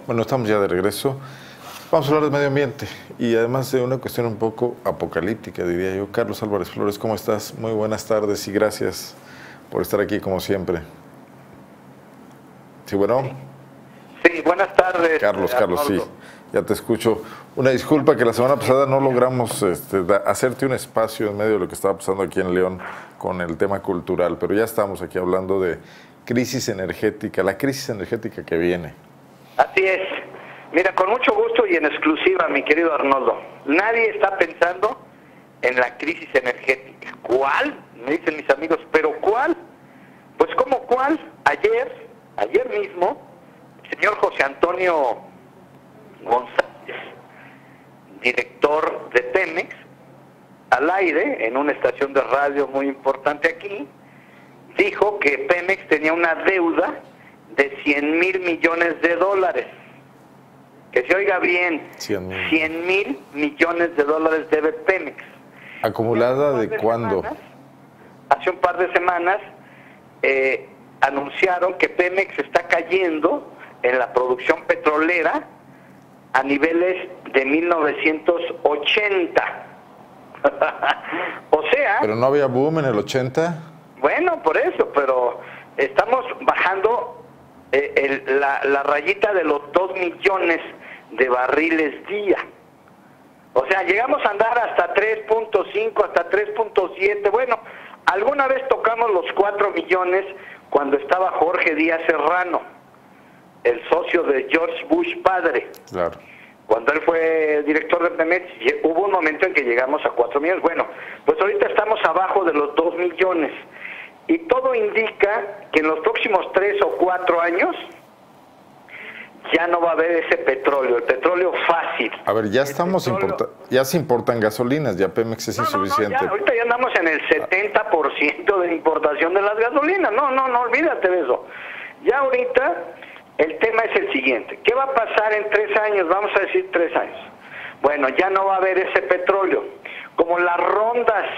Bueno, estamos ya de regreso. Vamos a hablar de medio ambiente y además de una cuestión un poco apocalíptica, diría yo. Carlos Álvarez Flores, ¿cómo estás? Muy buenas tardes y gracias por estar aquí como siempre. Sí, bueno. Sí, buenas tardes. Carlos, sí, ya te escucho. Una disculpa que la semana pasada no logramos hacerte un espacio en medio de lo que estaba pasando aquí en León con el tema cultural, pero ya estamos aquí hablando de crisis energética, la crisis energética que viene. Así es. Mira, con mucho gusto y en exclusiva, mi querido Arnoldo. Nadie está pensando en la crisis energética. ¿Cuál? Me dicen mis amigos, ¿pero cuál? Pues ¿cómo cuál? Ayer mismo, el señor José Antonio González, director de Pemex, al aire, en una estación de radio muy importante aquí, dijo que Pemex tenía una deuda de 100,000 millones de dólares. Que se oiga bien, 100,000 millones de dólares debe Pemex. ¿Acumulada de cuándo? Hace un par de semanas anunciaron que Pemex está cayendo en la producción petrolera a niveles de 1980. O sea... ¿Pero no había boom en el 80? Bueno, por eso, pero estamos bajando la rayita de los 2 millones de barriles día. O sea, llegamos a andar hasta 3.5, hasta 3.7. Bueno, alguna vez tocamos los 4 millones cuando estaba Jorge Díaz Serrano, el socio de George Bush padre. Claro. Cuando él fue director de Pemex, hubo un momento en que llegamos a 4 millones. Bueno, pues ahorita estamos abajo de los 2 millones. Y todo indica que en los próximos 3 o 4 años ya no va a haber ese petróleo, el petróleo fácil. A ver, ya ya se importan gasolinas, ya Pemex es insuficiente. Ya, ahorita ya andamos en el 70% de importación de las gasolinas. No, olvídate de eso. Ya ahorita el tema es el siguiente. ¿Qué va a pasar en 3 años? Vamos a decir 3 años. Bueno, ya no va a haber ese petróleo. Como las rondas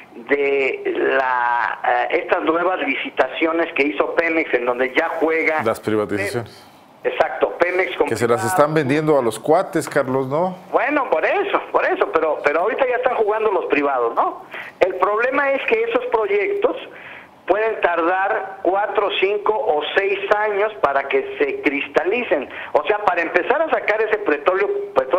de estas nuevas licitaciones que hizo Pemex, en donde ya juega... Las privatizaciones. Exacto, Pemex... Que se las están vendiendo a los cuates, Carlos, ¿no? Bueno, por eso, pero ahorita ya están jugando los privados, ¿no? El problema es que esos proyectos pueden tardar 4, 5 o 6 años para que se cristalicen. O sea, para empezar a sacar ese petróleo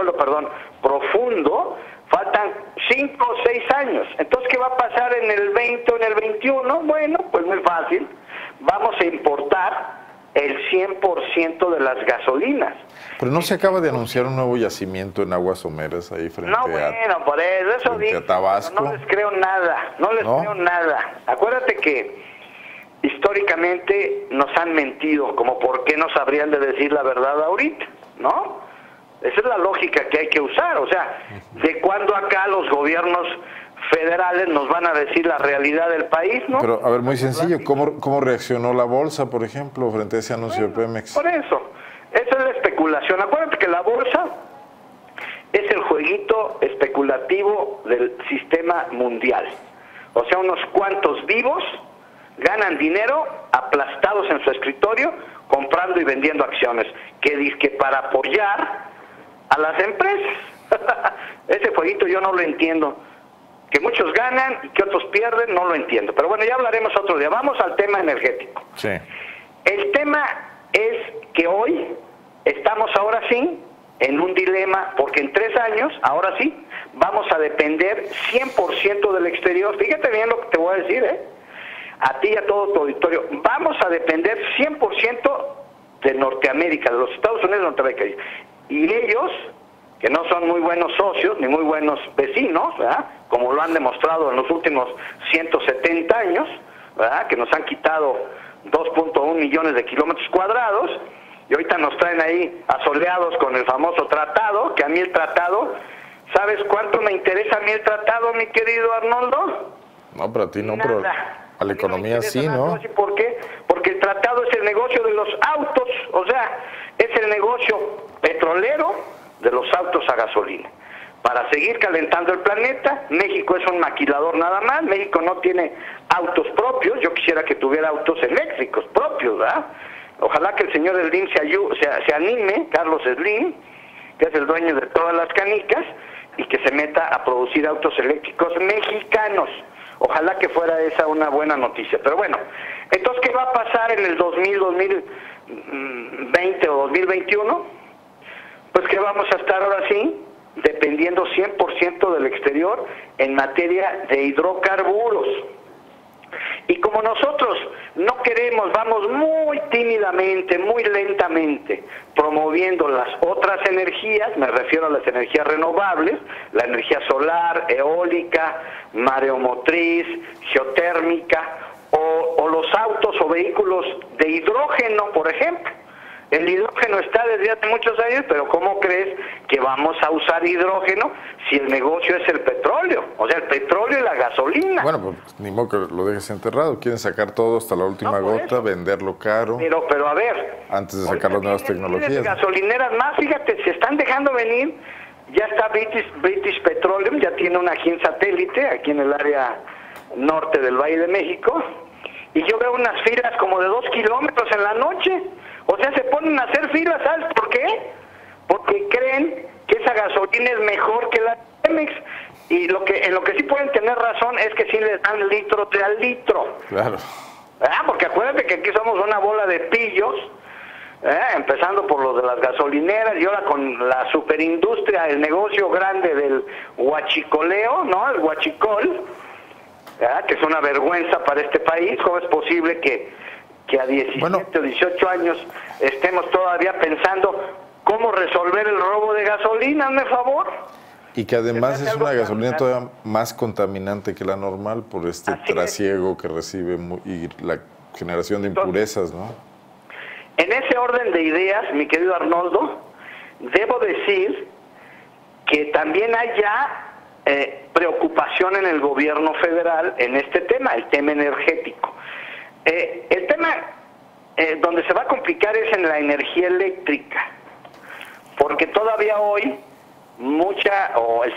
profundo, faltan 5 o 6 años. Entonces, ¿qué va a pasar en el 20 o en el 21? Bueno, pues muy fácil. Vamos a importar el 100% de las gasolinas. Pero no se acaba de anunciar un nuevo yacimiento en aguas someras ahí frente por eso a Tabasco. No les creo nada, creo nada. Acuérdate que históricamente nos han mentido, como por qué nos habrían de decir la verdad ahorita, ¿no? Esa es la lógica que hay que usar. O sea, ¿de cuándo acá los gobiernos federales nos van a decir la realidad del país, no? Pero, a ver, muy sencillo, ¿cómo reaccionó la bolsa, por ejemplo, frente a ese anuncio de Pemex? Por eso, esa es la especulación. Acuérdate que la bolsa es el jueguito especulativo del sistema mundial. O sea, unos cuantos vivos ganan dinero aplastados en su escritorio, comprando y vendiendo acciones, que dizque para apoyar a las empresas. Ese jueguito yo no lo entiendo. Que muchos ganan y que otros pierden, no lo entiendo. Pero bueno, ya hablaremos otro día. Vamos al tema energético. Sí. El tema es que hoy estamos ahora sí en un dilema, porque en 3 años, ahora sí, vamos a depender 100% del exterior. Fíjate bien lo que te voy a decir, a ti y a todo tu auditorio. Vamos a depender 100% de Norteamérica, de los Estados Unidos de Norteamérica. Y ellos, que no son muy buenos socios ni muy buenos vecinos, ¿verdad?, como lo han demostrado en los últimos 170 años, ¿verdad?, que nos han quitado 2.1 millones de kilómetros cuadrados, y ahorita nos traen ahí asoleados con el famoso tratado, que a mí el tratado, ¿sabes cuánto me interesa a mí el tratado, mi querido Arnoldo? No, pero a ti no, nada. Pero a la economía sí, ¿no? ¿Por qué? Porque el tratado es el negocio de los autos, o sea, es el negocio petrolero de los autos a gasolina. Para seguir calentando el planeta, México es un maquilador nada más. México no tiene autos propios. Yo quisiera que tuviera autos eléctricos propios, ¿verdad? Ojalá que el señor Slim se anime, Carlos Slim, que es el dueño de todas las canicas, y que se meta a producir autos eléctricos mexicanos. Ojalá que fuera esa una buena noticia. Pero bueno, entonces, ¿qué va a pasar en el 2020 o 2021? Pues que vamos a estar ahora sí dependiendo 100% del exterior en materia de hidrocarburos. Y como nosotros no queremos, vamos muy tímidamente, muy lentamente, promoviendo las otras energías, me refiero a las energías renovables, la energía solar, eólica, mareomotriz, geotérmica, o los autos o vehículos de hidrógeno, por ejemplo. El hidrógeno está desde hace muchos años, pero ¿cómo crees que vamos a usar hidrógeno si el negocio es el petróleo? O sea, el petróleo y la gasolina. Bueno, pues ni modo que lo dejes enterrado. Quieren sacar todo hasta la última gota, venderlo caro. Pero a ver. Antes de sacar las nuevas tecnologías. Gasolineras más, fíjate, se están dejando venir. Ya está British Petroleum, ya tiene una aquí en satélite, aquí en el área norte del Valle de México. Y yo veo unas filas como de 2 kilómetros en la noche. O sea, se ponen a hacer filas, ¿sabes por qué? Porque creen que esa gasolina es mejor que la Pemex. Y en lo que sí pueden tener razón es que sí les dan litro de al litro. Claro. Porque acuérdate que aquí somos una bola de pillos, empezando por los de las gasolineras y ahora con la superindustria, el negocio grande del huachicoleo, ¿no? El huachicol, que es una vergüenza para este país. ¿Cómo es posible que a 17 o 18 años estemos todavía pensando cómo resolver el robo de gasolina, hazme favor? Y que además es una gasolina todavía más contaminante que la normal por este trasiego que recibe y la generación de impurezas, ¿no? En ese orden de ideas, mi querido Arnoldo, debo decir que también hay ya preocupación en el gobierno federal en este tema, el tema energético. El tema donde se va a complicar es en la energía eléctrica, porque todavía hoy el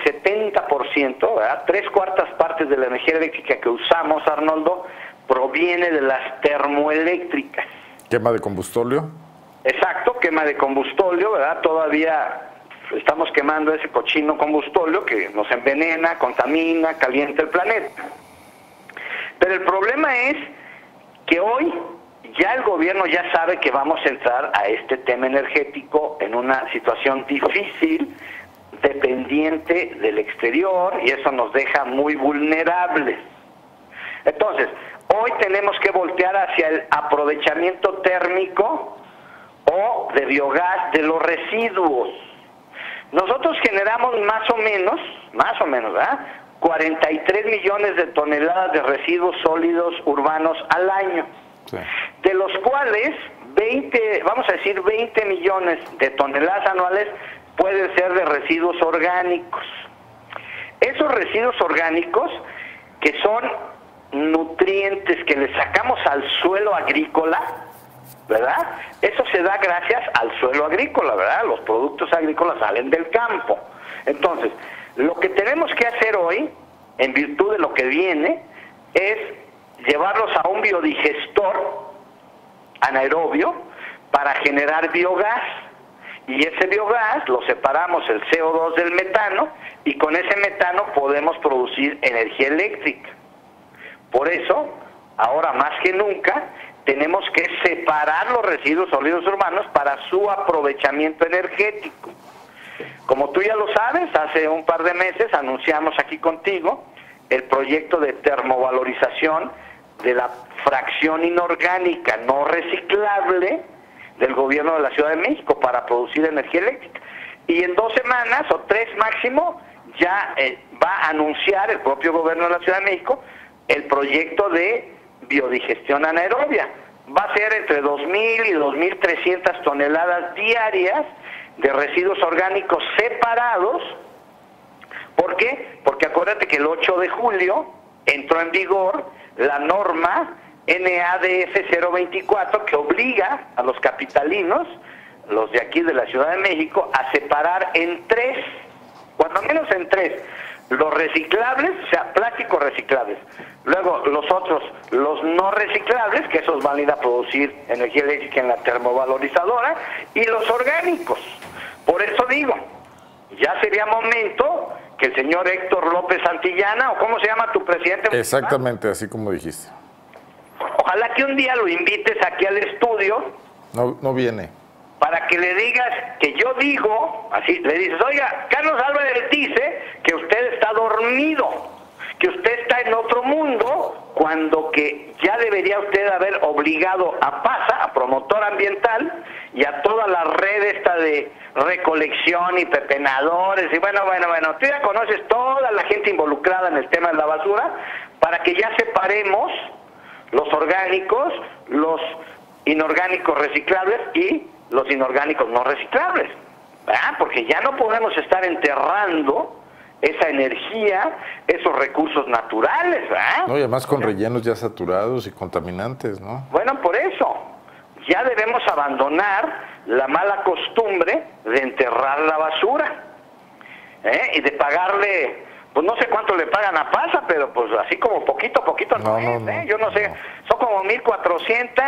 70%, ¿verdad? 3/4 partes de la energía eléctrica que usamos, Arnoldo, proviene de las termoeléctricas. ¿Quema de combustóleo? Exacto, quema de combustóleo, ¿verdad? Todavía estamos quemando ese cochino combustóleo que nos envenena, contamina, calienta el planeta. Pero el problema es que hoy ya el gobierno ya sabe que vamos a entrar a este tema energético en una situación difícil, dependiente del exterior, y eso nos deja muy vulnerables. Entonces, hoy tenemos que voltear hacia el aprovechamiento térmico o de biogás de los residuos. Nosotros generamos más o menos, ¿verdad?, 43 millones de toneladas de residuos sólidos urbanos al año, sí, de los cuales 20 millones de toneladas anuales pueden ser de residuos orgánicos. Esos residuos orgánicos, que son nutrientes que le sacamos al suelo agrícola, ¿verdad? Eso se da gracias al suelo agrícola, ¿verdad? Los productos agrícolas salen del campo. Entonces, lo que tenemos que hacer hoy, en virtud de lo que viene, es llevarlos a un biodigestor anaerobio para generar biogás. Y ese biogás lo separamos el CO2 del metano, y con ese metano podemos producir energía eléctrica. Por eso, ahora más que nunca, tenemos que separar los residuos sólidos urbanos para su aprovechamiento energético. Como tú ya lo sabes, hace un par de meses anunciamos aquí contigo el proyecto de termovalorización de la fracción inorgánica no reciclable del gobierno de la Ciudad de México para producir energía eléctrica. Y en 2 semanas o 3 máximo ya va a anunciar el propio gobierno de la Ciudad de México el proyecto de biodigestión anaerobia. Va a ser entre 2.000 y 2.300 toneladas diarias de residuos orgánicos separados. ¿Por qué? Porque acuérdate que el 8 de julio entró en vigor la norma NADF 024 que obliga a los capitalinos, los de aquí de la Ciudad de México, a separar en 3, cuando menos en 3, los reciclables, o sea, plásticos reciclables. Luego los otros, los no reciclables, que esos van a ir a producir energía eléctrica en la termovalorizadora, y los orgánicos. Por eso digo, ya sería momento que el señor Héctor López Santillana, o ¿cómo se llama tu presidente municipal? Exactamente, así como dijiste. Ojalá que un día lo invites aquí al estudio. No viene. Para que le digas que yo digo, así, le dices, oiga, Carlos Álvarez dice que usted está dormido, que usted está en otro mundo, cuando que ya debería usted haber obligado a PASA, a Promotor Ambiental, y a toda la red esta de recolección y pepenadores, y bueno, tú ya conoces toda la gente involucrada en el tema de la basura, para que ya separemos los orgánicos, los inorgánicos reciclables y los inorgánicos no reciclables, ¿verdad? Porque ya no podemos estar enterrando esa energía, esos recursos naturales, ¿verdad? No, y además con rellenos ya saturados y contaminantes, ¿no? Bueno, por eso, ya debemos abandonar la mala costumbre de enterrar la basura, y de pagarle, pues no sé cuánto le pagan a PASA, pero pues así como poquito a poquito no es, yo no sé, son como 1,400,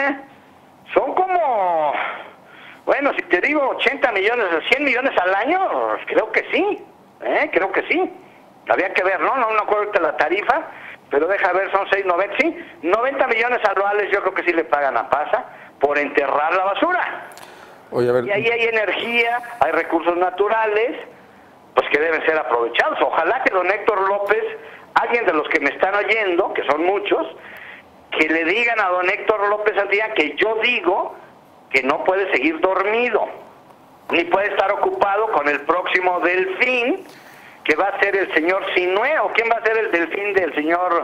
son como, bueno, si te digo 80 millones, 100 millones al año, creo que sí, creo que sí. Había que ver, ¿no? No me acuerdo ahorita la tarifa, pero deja ver, son 6,90, sí, 90 millones anuales yo creo que sí le pagan a PASA por enterrar la basura. Oye, a ver. Y ahí hay energía, hay recursos naturales, pues que deben ser aprovechados. Ojalá que don Héctor López, alguien de los que me están oyendo, que son muchos, que le digan a don Héctor López Santillana que yo digo que no puede seguir dormido, ni puede estar ocupado con el próximo delfín, que va a ser el señor Sinué, o quién va a ser el delfín del señor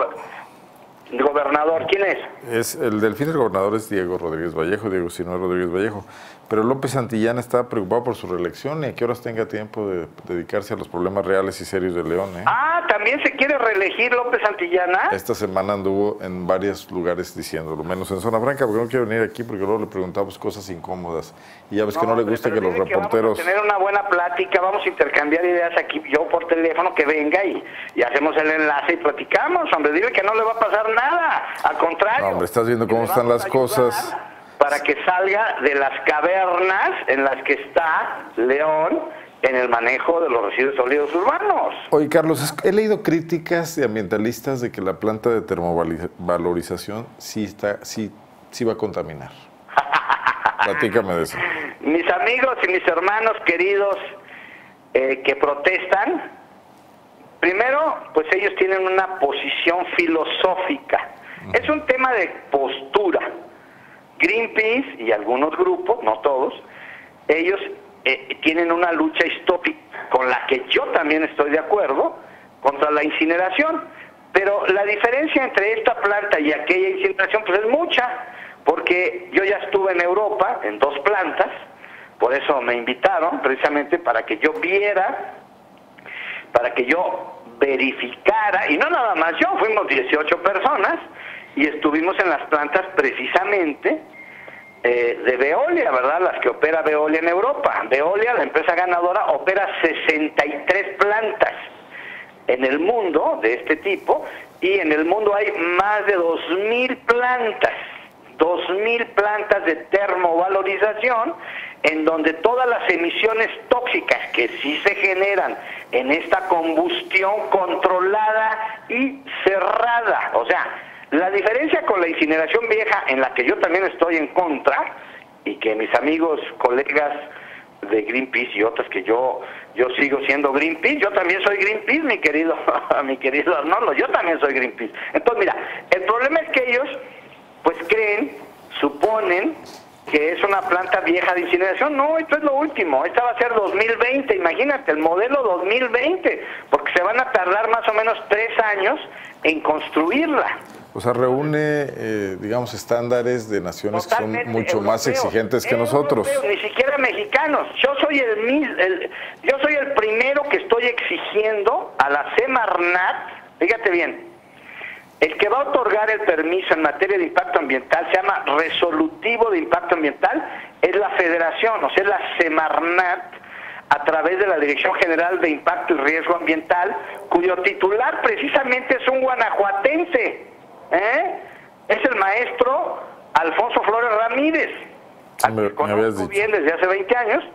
gobernador, ¿quién es? El delfín del gobernador es Diego Rodríguez Vallejo, Diego Sinué Rodríguez Vallejo. Pero López Santillana está preocupado por su reelección y a qué horas tenga tiempo de dedicarse a los problemas reales y serios de León, ¿eh? Ah, ¿también se quiere reelegir López Santillana? Esta semana anduvo en varios lugares diciéndolo, menos en Zona Franca, porque no quiere venir aquí porque luego le preguntamos cosas incómodas. Y ya ves que no le gusta que los reporteros... Vamos a tener una buena plática, vamos a intercambiar ideas aquí, yo por teléfono, que venga y hacemos el enlace y platicamos. Hombre, dile que no le va a pasar nada, al contrario. No, hombre, estás viendo cómo están las cosas. Para que salga de las cavernas en las que está León en el manejo de los residuos sólidos urbanos. Oye, Carlos, he leído críticas de ambientalistas de que la planta de termovalorización sí va a contaminar. Platícame de eso. Mis amigos y mis hermanos queridos que protestan, primero, pues ellos tienen una posición filosófica. Es un tema de postura. Greenpeace y algunos grupos, no todos, ellos tienen una lucha histórica con la que yo también estoy de acuerdo, contra la incineración. Pero la diferencia entre esta planta y aquella incineración pues es mucha, porque yo ya estuve en Europa en 2 plantas, por eso me invitaron precisamente para que yo viera, para que yo verificara, y no nada más yo, fuimos 18 personas, y estuvimos en las plantas precisamente de Veolia, ¿verdad? Las que opera Veolia en Europa. Veolia, la empresa ganadora, opera 63 plantas en el mundo de este tipo, y en el mundo hay más de 2,000 plantas. 2,000 plantas de termovalorización, en donde todas las emisiones tóxicas que sí se generan en esta combustión controlada y cerrada, o sea, la diferencia con la incineración vieja, en la que yo también estoy en contra, y que mis amigos, colegas de Greenpeace y otros que yo sigo siendo Greenpeace, yo también soy Greenpeace, mi querido Arnoldo, yo también soy Greenpeace. Entonces, mira, el problema es que ellos pues creen, suponen que es una planta vieja de incineración. No, esto es lo último, esta va a ser 2020, imagínate, el modelo 2020, porque se van a tardar más o menos 3 años en construirla. O sea, reúne, digamos, estándares de naciones totalmente que son mucho más exigentes que nosotros. Ni siquiera mexicanos. Yo soy el primero que estoy exigiendo a la Semarnat, fíjate bien, el que va a otorgar el permiso en materia de impacto ambiental, se llama resolutivo de impacto ambiental, es la federación, o sea, la Semarnat, a través de la Dirección General de Impacto y Riesgo Ambiental, cuyo titular precisamente es un guanajuatense, es el maestro Alfonso Flores Ramírez, al que conozco bien desde hace 20 años,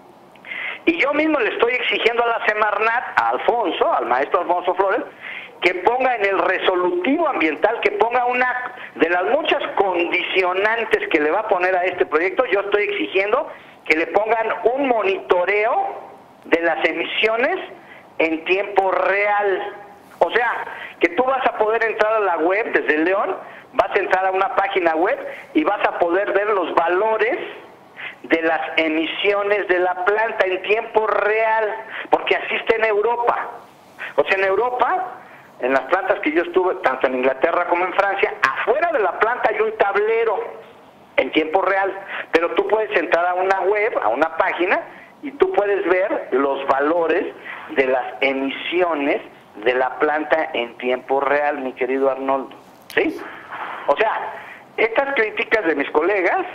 y yo mismo le estoy exigiendo a la Semarnat, a Alfonso, al maestro Alfonso Flores, que ponga en el resolutivo ambiental, que ponga una de las muchas condicionantes que le va a poner a este proyecto. Yo estoy exigiendo que le pongan un monitoreo de las emisiones en tiempo real. O sea, que tú vas a poder entrar a la web desde León, vas a entrar a una página web y vas a poder ver los valores de las emisiones de la planta en tiempo real, porque así está en Europa. O sea, en Europa, en las plantas que yo estuve, tanto en Inglaterra como en Francia, afuera de la planta hay un tablero en tiempo real, pero tú puedes entrar a una web, a una página, y tú puedes ver los valores de las emisiones de la planta en tiempo real, mi querido Arnoldo. ¿Sí? O sea, estas críticas de mis colegas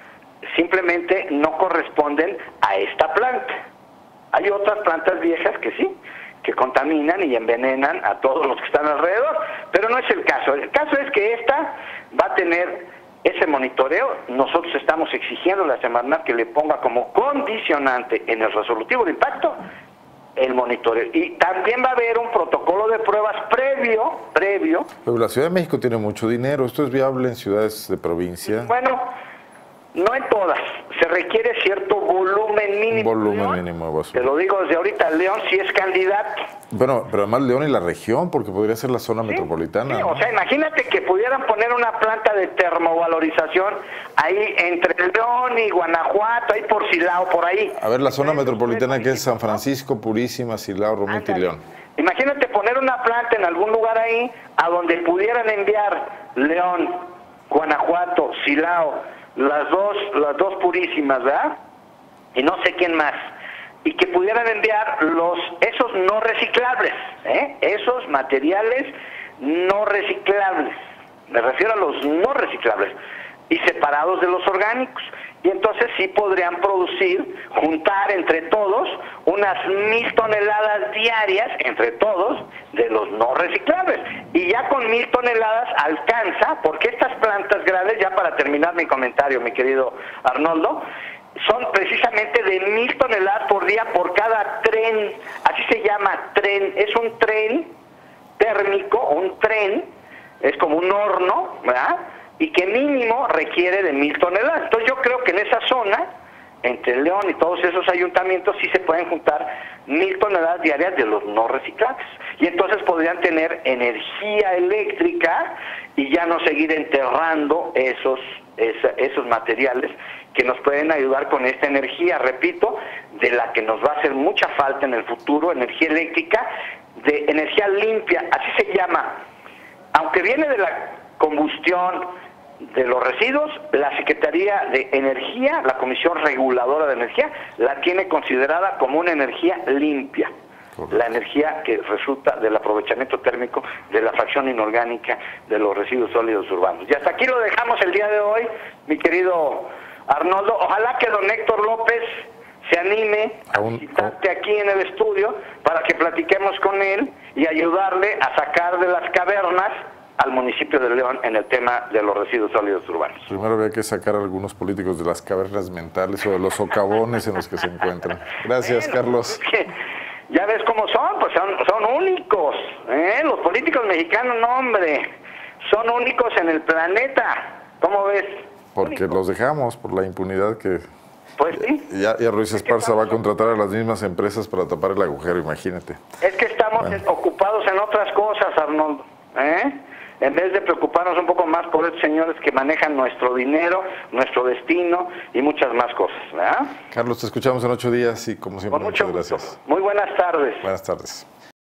simplemente no corresponden a esta planta. Hay otras plantas viejas que sí, que contaminan y envenenan a todos los que están alrededor, pero no es el caso. El caso es que esta va a tener ese monitoreo. Nosotros estamos exigiendo a la Semarnat que le ponga como condicionante en el resolutivo de impacto el monitoreo. Y también va a haber un protocolo de pruebas previo. Pero la Ciudad de México tiene mucho dinero. ¿Esto es viable en ciudades de provincia? Bueno, no en todas. Se requiere cierto volumen mínimo. Un volumen León, mínimo de basura. te lo digo desde ahorita, León sí es candidato. Bueno, pero además León y la región, porque podría ser la zona Sí, metropolitana. sí, ¿no? o sea, imagínate que pudieran poner una planta de termovalorización ahí entre León y Guanajuato, ahí por Silao, por ahí. A ver, la zona metropolitana que es San Francisco, Purísima, Silao, Romita y León. Imagínate poner una planta en algún lugar ahí a donde pudieran enviar León, Guanajuato, Silao, las dos Purísimas, ¿verdad? Y no sé quién más. Y que pudieran enviar esos no reciclables, esos materiales no reciclables. Me refiero a los no reciclables y separados de los orgánicos. Y entonces sí podrían juntar entre todos unas 1000 toneladas diarias, entre todos, de los no reciclables. Y ya con 1000 toneladas alcanza, porque estas plantas grandes, ya para terminar mi comentario, mi querido Arnoldo, son precisamente de 1000 toneladas por día por cada tren. Así se llama, tren. Es un tren térmico, un tren, es como un horno, ¿verdad? Y que mínimo requiere de 1000 toneladas. Entonces yo creo que en esa zona, entre León y todos esos ayuntamientos, sí se pueden juntar 1000 toneladas diarias de los no reciclables. Y entonces podrían tener energía eléctrica y ya no seguir enterrando esos materiales que nos pueden ayudar con esta energía, repito, de la que nos va a hacer mucha falta en el futuro, energía eléctrica, de energía limpia, así se llama. Aunque viene de la combustión de los residuos, la Secretaría de Energía, la Comisión Reguladora de Energía, la tiene considerada como una energía limpia. Correcto. La energía que resulta del aprovechamiento térmico de la fracción inorgánica de los residuos sólidos urbanos. Y hasta aquí lo dejamos el día de hoy, mi querido Arnoldo. Ojalá que don Héctor López se anime a visitarte aquí en el estudio para que platiquemos con él y ayudarle a sacar de las cavernas al municipio de León en el tema de los residuos sólidos urbanos. Primero había que sacar a algunos políticos de las cavernas mentales o de los socavones en los que se encuentran. Gracias, bueno, Carlos. Es que ya ves cómo son, pues son únicos. Los políticos mexicanos, no hombre, son únicos en el planeta. ¿Cómo ves? Porque únicos. Los dejamos por la impunidad que... Pues sí. Ya Ruiz Esparza va a contratar a las mismas empresas para tapar el agujero, imagínate. Es que estamos ocupados en otras cosas, Arnoldo. En vez de preocuparnos un poco más por estos señores que manejan nuestro dinero, nuestro destino y muchas más cosas, ¿verdad? Carlos, te escuchamos en 8 días y como siempre, muchas gracias. Muy buenas tardes. Buenas tardes.